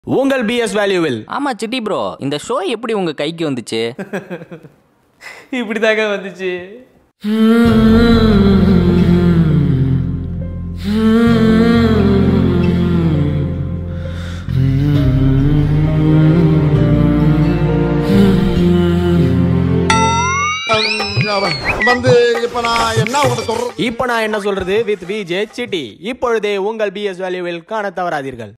உங்கள் பிஎஸ் வேல்யூவில். ஆமா சிட்டி ப்ரோ, இந்த ஷோ எப்படி உங்க கைக்கு வந்துச்சு? இப்படிதாங்க வந்துச்சு. இப்ப நான் என்ன சொல்றது வித் விஜே சிட்டி. இப்பொழுதே உங்கள் பிஎஸ் வேல்யூவில் காண தவறாதீர்கள்.